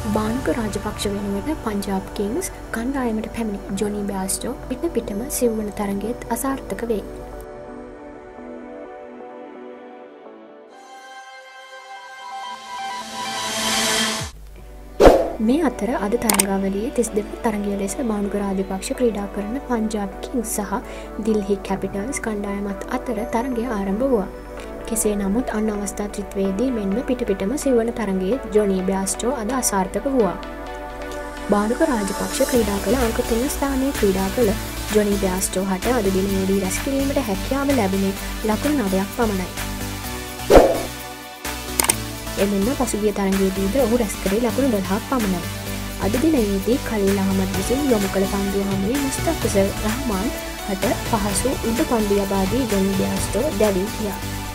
බානුක රාජපක්ෂ වෙනුවට පංජාබ් කිංස් කණ්ඩායමට පැමිණි ජොනි බෑස්ටෝ පිටම සිව්වන තරගයේත් අසාර්ථක වේ. මේ අතර අද තරගාවලියේ 32 තරගය ලෙස බානුක රාජපක්ෂ ක්‍රීඩා කරන පංජාබ් කිංස් සහ දිල්හි කැපිටල්ස් කණ්ඩායමත් අතර තරගය ආරම්භ වුණා. කෙසේ නමුත් අන් අවස්ථා ත්‍රිත්වයේදී මෙන්ම පිටම සිව්වන තරගයේ ජොනි බෑස්ටෝ අද අසාර්ථක වුණා. බානුක රාජපක්ෂ ක්‍රීඩා කළ අංක 3 ස්ථානයේ ක්‍රීඩා කළ ජොනි බෑස්ටෝ හට අද දිනයේදී රැස් කිරීමට හැකියාව ලැබුණේ ලකුණු 9ක් පමණයි. එමෙන්න පසුගිය තරගයේදීද ඔහු රැස් කරේ ලකුණු 12ක් පමණයි. අද දිනයේදී කලීල් අහමද් විසින් යොමු කළ පන්දුව හමුවේ මුස්තෆිසර් රහමාන් හට පහසු උඩ පන්දු යබා දී ජොනි බෑස්ටෝ දැවී ගියා.